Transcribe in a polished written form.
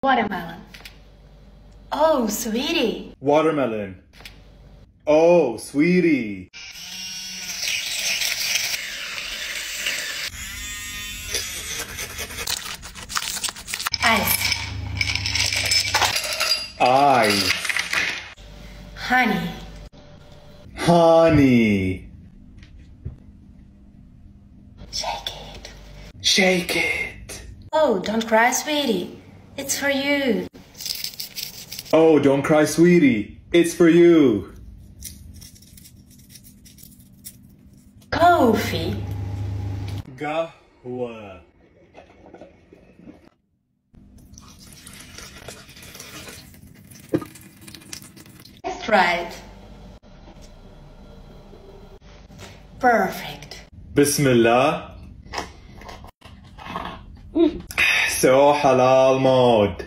Watermelon. Oh, sweetie. Watermelon. Oh, sweetie. Ice. Ice. Honey. Honey. Shake it. Shake it. Oh, don't cry, sweetie. It's for you. Oh, don't cry, sweetie. It's for you. Coffee. قهوة. That's right. Perfect. بسم الله. So halal mode.